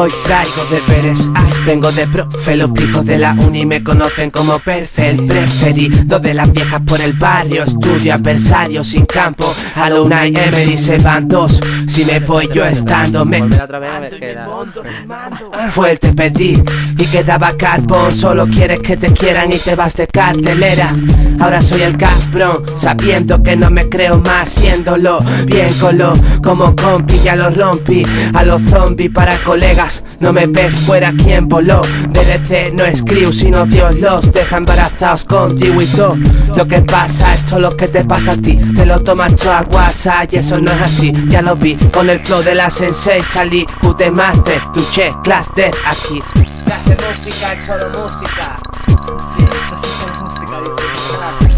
Hoy traigo deberes, ay, vengo de profe. Los pijos de la uni me conocen como Perfect. Preferido de las viejas por el barrio. Estudio adversario sin campo. A la Unai Emery se van dos. Si me voy yo estando me fuerte pedí y quedaba carbón. Solo quieres que te quieran y te vas de cartelera. Ahora soy el cabrón, sabiendo que no me creo más, siéndolo bien colo. Como compi ya lo rompí. A los zombies para colegas, no me ves fuera quien voló. DDC no es crew, sino Dios los deja embarazados contigo y todo. Lo que pasa es todo lo que te pasa a ti. Te lo tomas tú a WhatsApp y eso no es así. Ya lo vi, con el flow de la Sensei salí UT Master, tuché, class dead aquí. Se hace música, es solo música. Sí, se hace solo música, dice.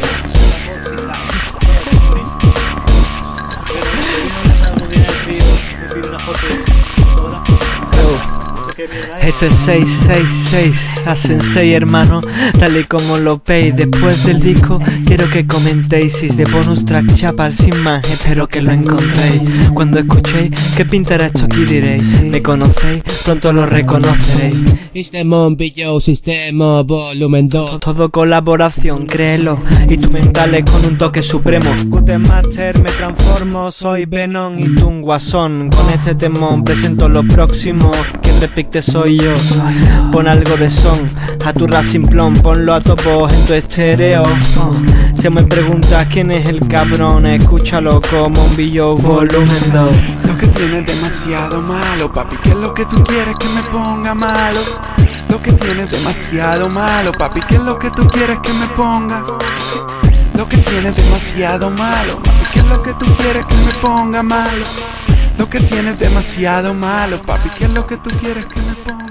Esto es 666, a Sensei hermano, tal y como lo veis. Después del disco quiero que comentéis. Si es de bonus track chapal sin más, espero que lo encontréis. Cuando escuchéis qué pintará esto aquí diréis. Me conocéis, pronto lo reconoceréis. Sistema Billo, sistema volumen 2. Todo colaboración, créelo. Instrumentales con un toque supremo. Guten Master, me transformo, soy Venom y tú un guasón. Con este temón presento lo próximo. Quien repite soy yo. Pon algo de son a tu rap simplón, ponlo a topo en tu estéreo. Si me preguntas quién es el cabrón, escúchalo como un Billo volumen 2. Lo que tienes demasiado malo, papi, ¿qué es lo que tú quieres que me ponga malo? Lo que tienes demasiado malo, papi, ¿qué es lo que tú quieres que me ponga? Lo que tienes demasiado malo, papi, ¿qué es lo que tú quieres que me ponga malo? Lo que tienes demasiado malo, papi, ¿qué es lo que tú quieres que me ponga?